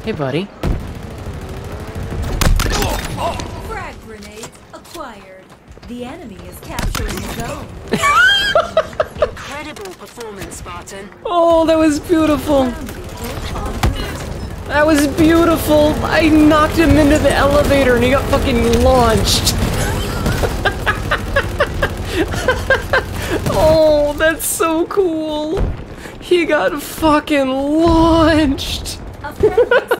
Hey, buddy. Frag grenades acquired. The enemy is capturing the zone. Incredible performance, Spartan. Oh, that was beautiful. That was beautiful. I knocked him into the elevator and he got fucking launched. Oh, that's so cool. He got fucking launched.